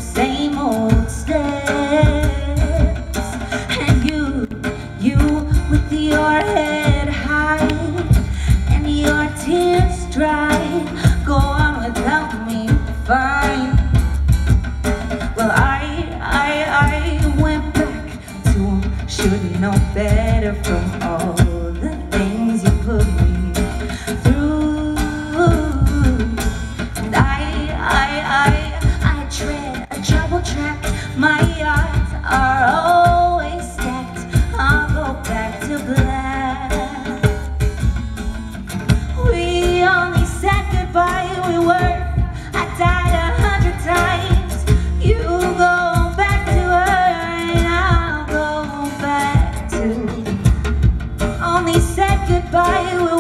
same old steps. And you with your head high and your tears dry, go on without me, fine. Well, I went back to him, should know better from all the things you put me through. And I tread a trouble track, my odds are always stacked. I'll go back to black. We only said goodbye, we were, I died 100 times. You go back to her and I'll go back to. Only said goodbye.